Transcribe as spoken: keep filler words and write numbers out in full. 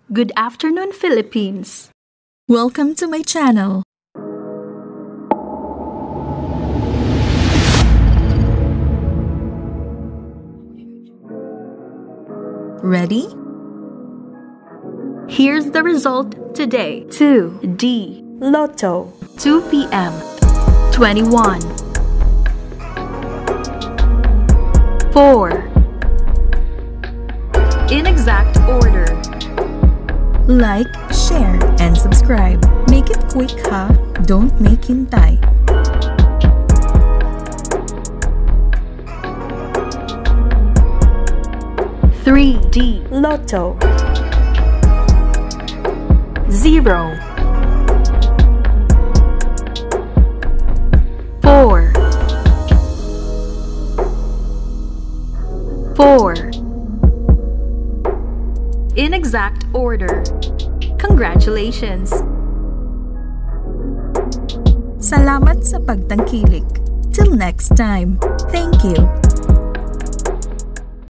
Good afternoon, Philippines! Welcome to my channel. Ready? Here's the result today. two D Lotto, two P M twenty-one, four. In exact order. Like, share, and subscribe. Make it quick ha, don't make hintay. three D Lotto, zero, four, four. In exact order. Congratulations! Salamat sa pagtangkilik. Till next time. Thank you.